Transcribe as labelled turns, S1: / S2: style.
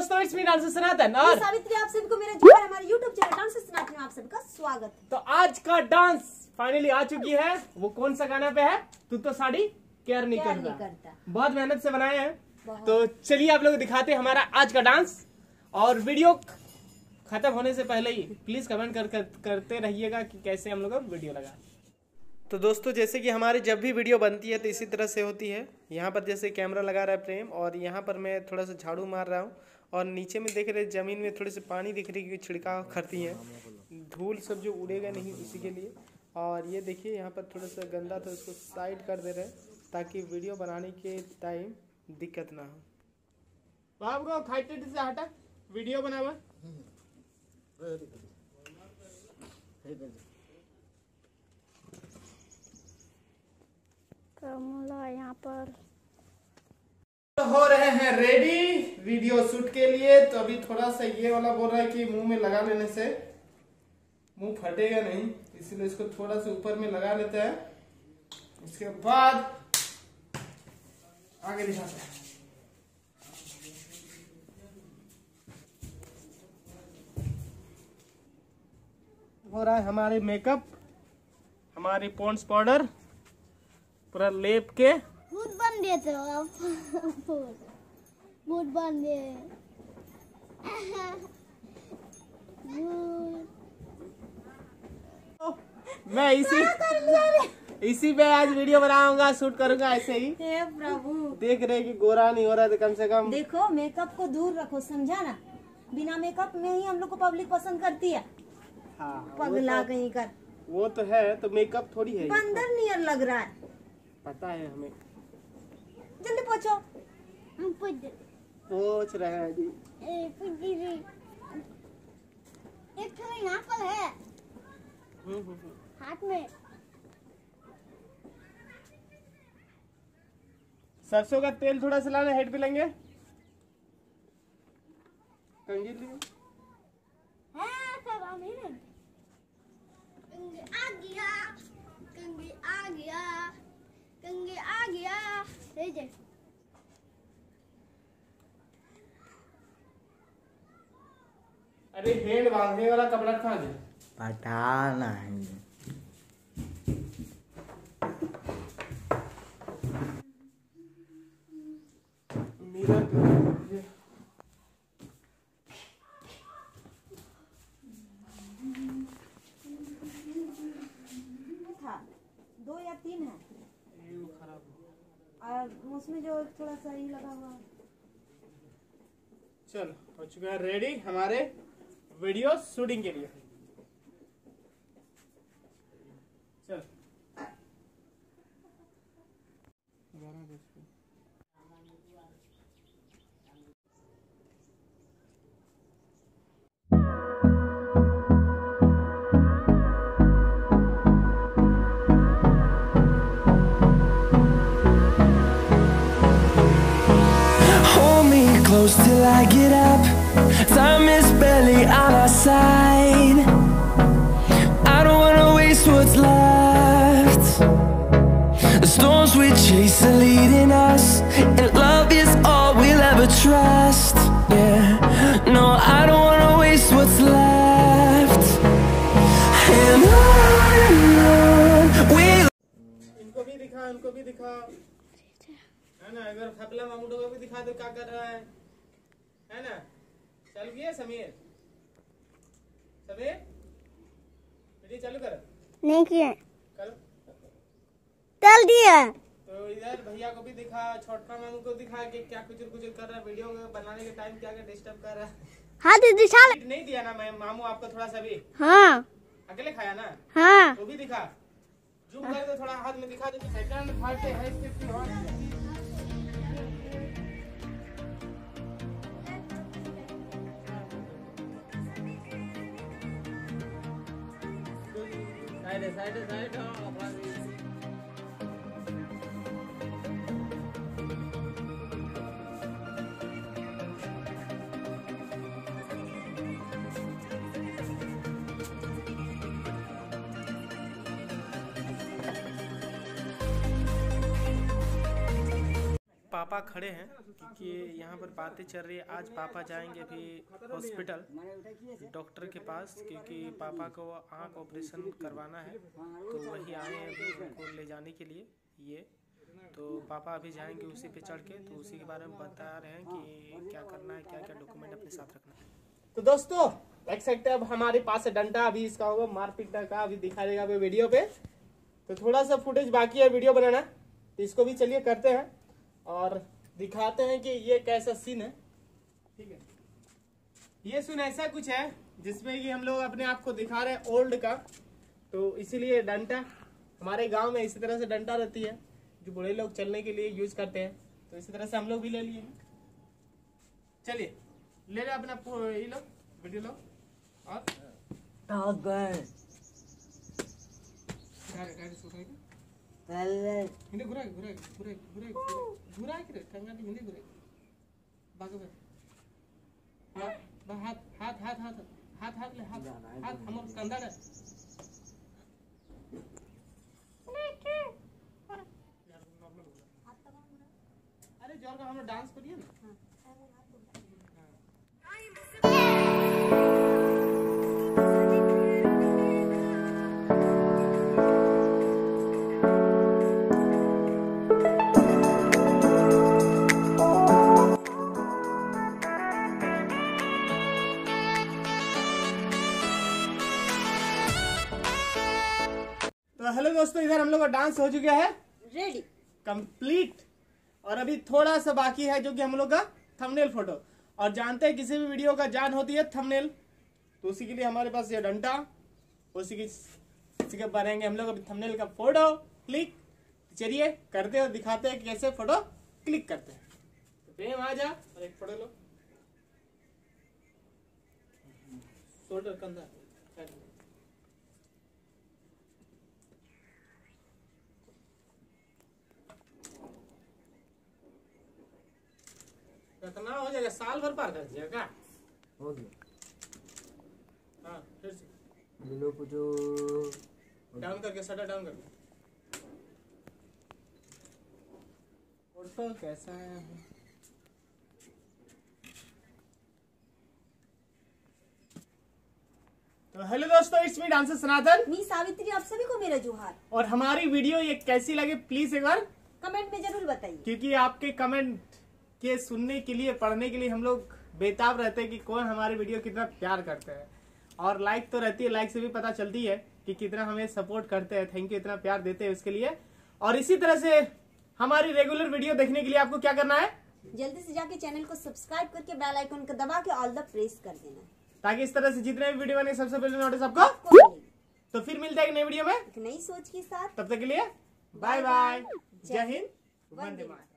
S1: दोस्तों, it's me dancer सनातन और
S2: सावित्री, आप सभी को मेरा जी हमारे YouTube चैनल डांसर सनातन में आप सबका स्वागत है।
S1: तो आज का डांस फाइनली आ चुकी है। वो कौन सा गाना पे है? तू तो साड़ी केयर नहीं करता। बहुत मेहनत से बनाए हैं। तो चलिए आप लोग दिखाते हैं हमारा आज का डांस। और वीडियो खत्म होने से पहले ही प्लीज कमेंट करते रहिएगा कि कैसे हम लोग वीडियो लगा। तो दोस्तों, जैसे कि हमारी जब भी वीडियो बनती है तो इसी तरह से होती है। यहाँ पर जैसे कैमरा लगा रहा है प्रेम, और यहाँ पर मैं थोड़ा सा झाड़ू मार रहा हूँ, और नीचे में देख रहे ज़मीन में थोड़ी सी पानी दिख रही है, छिड़काव करती है, धूल सब जो उड़ेगा नहीं उसी के लिए। और ये देखिए यहाँ पर थोड़ा सा गंदा था, उसको साइड कर दे रहे हैं ताकि वीडियो बनाने के टाइम दिक्कत ना हो। आपको खाइटे से हटा वीडियो बनावा।
S3: यहाँ पर
S1: हो रहे हैं रेडी वीडियो शूट के लिए। तो अभी थोड़ा सा ये वाला बोल रहा है कि मुंह में लगा लेने से मुंह फटेगा नहीं, इसलिए इसको थोड़ा सा ऊपर में लगा लेते हैं। इसके बाद आगे दिखाते हैं। हो रहा है हमारे मेकअप, हमारी पॉन्ड्स पाउडर पूरा लेप के
S3: भूत बन गए थे आप। भूत बन गए।
S1: मैं इसी पे आज वीडियो बनाऊंगा, शूट करूंगा ऐसे ही।
S2: हे प्रभु,
S1: देख रहे कि गोरा नहीं हो रहा तो कम से कम
S2: देखो मेकअप को दूर रखो, समझा ना। बिना मेकअप में ही हम लोग को पब्लिक पसंद करती है।
S1: हाँ,
S2: पगला कहीं कर।
S1: वो तो है, तो मेकअप थोड़ी है,
S2: बंदर नियर लग रहा है।
S1: पता है हमें।
S2: जल्दी पहुंचो।
S1: सोच रहे हैं जी।
S3: एक यहाँ पर है हाथ में।
S1: सरसों का तेल थोड़ा सा लाना, हेड पे लेंगे। कंघी लिए
S3: आ गया, कंगे आ गया, कंगे आ गया। ले जा।
S1: अरे हेड बांधने वाला कपड़ा कहाँ है?
S4: पता नहीं।
S2: था 2 या 3 है, और उसमें जो थोड़ा सा ही लगा हुआ।
S1: चल हो चुका है रेडी हमारे वीडियो शूटिंग के लिए। चल
S5: close till I get up. Time is barely on our side. I don't wanna waste what's left. The storms we chase are leading us, and love is all we'll ever trust. Yeah, no, I don't wanna waste what's left. And on we'll.
S1: इनको भी दिखा, इनको भी दिखा, है ना। अगर खपला मामूडो को भी दिखा दो क्या कर रहा है ना। चल गया समीर, समीर वीडियो चालू कर।
S3: नहीं किया,
S1: कर
S3: चल दिया।
S1: तो इधर भैया को भी दिखा, छोटा मामू को दिखा कि क्या कुचर कुचर कर रहा है वीडियो बनाने के टाइम, क्या क्या डिस्टर्ब कर रहा है।
S3: हाँ दीदी साल
S1: नहीं दिया ना मैं मामू आपको थोड़ा सा भी।
S3: हाँ
S1: अकेले खाया ना।
S3: हाँ
S1: वो भी दिखा, जूम कर दो थोड़ा, हाथ में दिखा दो। सेकंड फाड़ते है इसके साइड पापा खड़े हैं क्योंकि यहाँ पर बातें चल रही है। आज पापा जाएंगे अभी हॉस्पिटल डॉक्टर के पास, क्योंकि पापा को आँख ऑपरेशन करवाना है, तो वही आए हैं अभी उनको ले जाने के लिए। ये तो पापा अभी जाएंगे उसी पे चढ़ के, तो उसी के बारे में बता रहे हैं कि क्या करना है, क्या क्या डॉक्यूमेंट अपने साथ रखना है। तो दोस्तों देख सकते हैं अब हमारे पास है डंडा, अभी इसका होगा मारपीट का, अभी दिखा देगा अभी वीडियो पे। तो थोड़ा सा फुटेज बाकी है वीडियो बनाना, तो इसको भी चलिए करते हैं और दिखाते हैं कि ये कैसा सीन है। ठीक है, ये सीन ऐसा कुछ है जिसमें कि हम लोग अपने आप को दिखा रहे हैं ओल्ड का, तो इसीलिए डंडा हमारे गांव में इसी तरह से डंडा रहती है जो बूढ़े लोग चलने के लिए यूज करते हैं, तो इसी तरह से हम लोग भी ले लिए। चलिए ले ले अपना ये लो वीडियो लो और हिंदी घुरा घुरा घुरा घुरा घुरा के कंगा हिंदी घुरा बाग में हाथ हाथ हाथ हाथ हाथ हाथ ले हाथ हाथ हमर कंधा ले अरे जोर का हम लोग डांस करिए ना। तो हेलो दोस्तों, इधर हम लोग का डांस हो चुका है
S2: रेडी
S1: कंप्लीट, और अभी थोड़ा सा बाकी है जो कि हम लोग का थंबनेल फोटो। और जानते हैं किसी भी वीडियो का जान होती है थंबनेल, तो उसी के लिए हमारे पास ये डंडा, उसी के बनाएंगे हम लोग अभी थंबनेल का फोटो क्लिक। चलिए करते और दिखाते हैं कि कैसे फोटो क्लिक करते हैं। तो प्रेम आ जा और एक फोटो लो। शोल्डर कंधा कितना हो जाएगा, साल भर पार कर दिया क्या?
S4: हो गया।
S1: हाँ फिर से
S4: बिलो को जो
S1: डाउन करके शटर डाउन करके फोटो कैसा है। तो हेलो दोस्तों, it's me dancer Sanatan,
S2: me Savitri, आप सभी को मेरा जोहार।
S1: और हमारी वीडियो ये कैसी लगे प्लीज एक बार
S2: कमेंट में जरूर बताइए,
S1: क्योंकि आपके कमेंट के सुनने के लिए, पढ़ने के लिए हम लोग बेताब रहते हैं कि कौन हमारी वीडियो कितना प्यार करते हैं। और लाइक तो रहती है, लाइक से भी पता चलती है कि कितना हमें सपोर्ट करते हैं। थैंक यू, इतना प्यार देते हैं उसके लिए। और इसी तरह से हमारी रेगुलर वीडियो देखने के लिए आपको क्या करना है,
S2: जल्दी से जाके चैनल को सब्सक्राइब करके बेल आइकन को दबा के ऑल द प्रेस कर देना,
S1: ताकि इस तरह से जितने भी वीडियो बने सबसे पहले नोटिस आपको।
S2: मिलेगी।
S1: तो फिर मिलते हैं एक नई वीडियो में,
S2: एक नई सोच के साथ।
S1: तब तक के लिए बाय बाय, जय हिंद, वंदे मातरम।